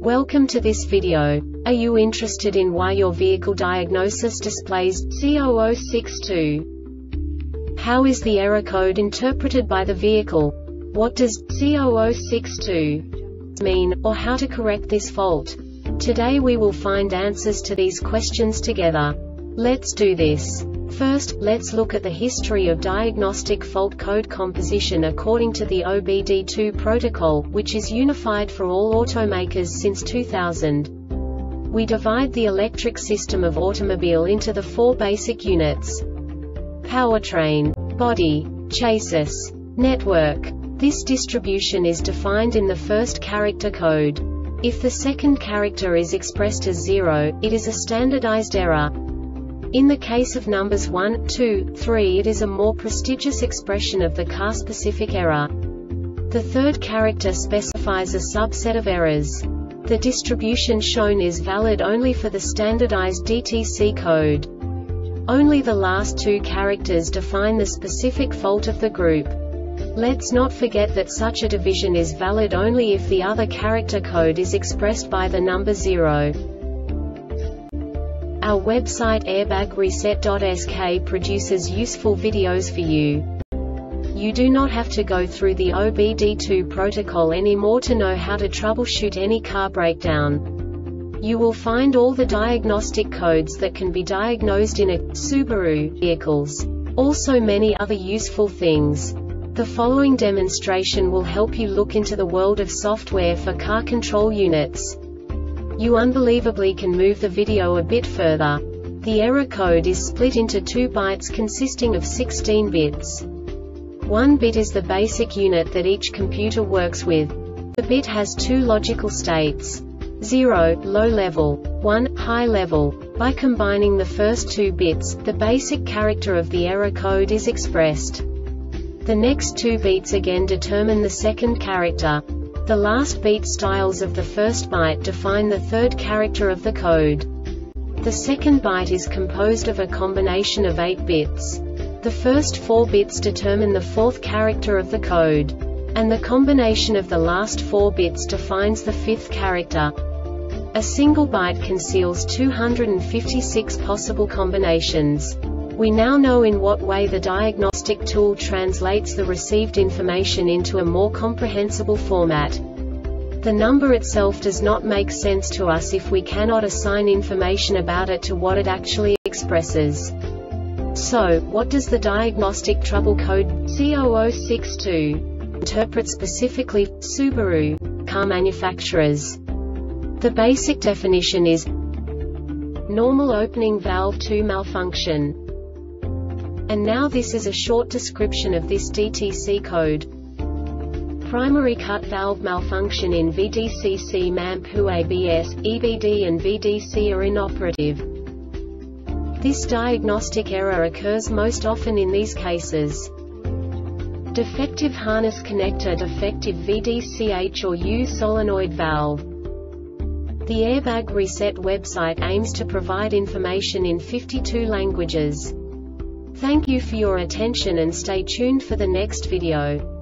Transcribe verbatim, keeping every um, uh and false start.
Welcome to this video. Are you interested in why your vehicle diagnosis displays C zero zero six two? How is the error code interpreted by the vehicle? What does C zero zero six two mean, or how to correct this fault? Today we will find answers to these questions together. Let's do this. First, let's look at the history of diagnostic fault code composition according to the O B D two protocol, which is unified for all automakers since two thousand. We divide the electric system of automobile into the four basic units: powertrain, body, chassis, network. This distribution is defined in the first character code. If the second character is expressed as zero, it is a standardized error. In the case of numbers one, two, three, it is a more prestigious expression of the car-specific error. The third character specifies a subset of errors. The distribution shown is valid only for the standardized D T C code. Only the last two characters define the specific fault of the group. Let's not forget that such a division is valid only if the other character code is expressed by the number zero. Our website airbag reset dot S K produces useful videos for you. You do not have to go through the O B D two protocol anymore to know how to troubleshoot any car breakdown. You will find all the diagnostic codes that can be diagnosed in a Subaru vehicles. Also many other useful things. The following demonstration will help you look into the world of software for car control units. You unbelievably can move the video a bit further. The error code is split into two bytes consisting of sixteen bits. One bit is the basic unit that each computer works with. The bit has two logical states: zero, low level, one, high level. By combining the first two bits, the basic character of the error code is expressed. The next two beats again determine the second character. The last beat styles of the first byte define the third character of the code. The second byte is composed of a combination of eight bits. The first four bits determine the fourth character of the code. And the combination of the last four bits defines the fifth character. A single byte conceals two hundred fifty-six possible combinations. We now know in what way the diagnostic tool translates the received information into a more comprehensible format. The number itself does not make sense to us if we cannot assign information about it to what it actually expresses. So, what does the diagnostic trouble code C zero zero six two interpret specifically for Subaru car manufacturers? The basic definition is normal opening valve two malfunction. And now this is a short description of this D T C code. Primary cut valve malfunction in V D C C M A M P U A B S, E B D and V D C are inoperative. This diagnostic error occurs most often in these cases: defective harness connector, defective V D C H or U solenoid valve. The Airbag Reset website aims to provide information in fifty-two languages. Thank you for your attention and stay tuned for the next video.